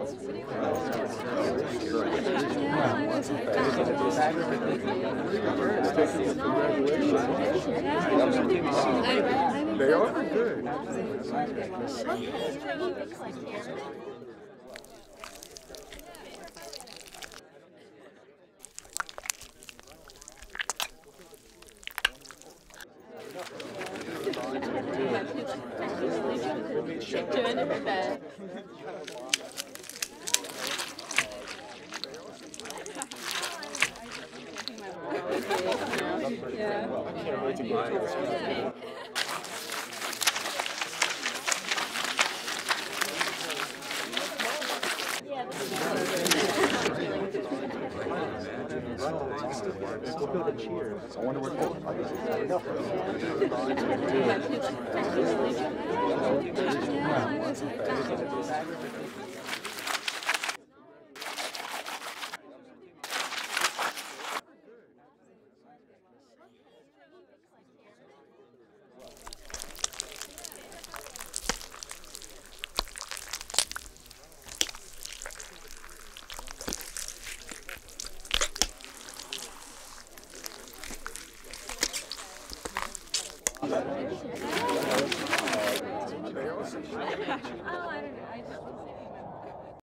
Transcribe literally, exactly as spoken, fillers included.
They are good. Doing it bad. Yeah. I wonder what Oh, I don't know. I just